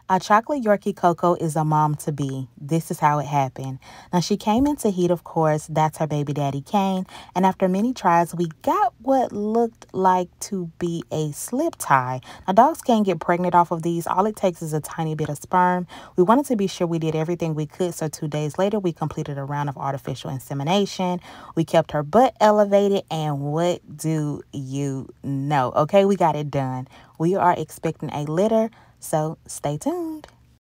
A chocolate Yorkie Koko is a mom to be. This is how it happened. Now, she came into heat, of course. That's her baby daddy, Kane. And after many tries, we got what looked like to be a slip tie. Now, dogs can't get pregnant off of these. All it takes is a tiny bit of sperm. We wanted to be sure we did everything we could. So 2 days later, we completed a round of artificial insemination. We kept her butt elevated. And what do you know? Okay, we got it done. We are expecting a litter. So stay tuned.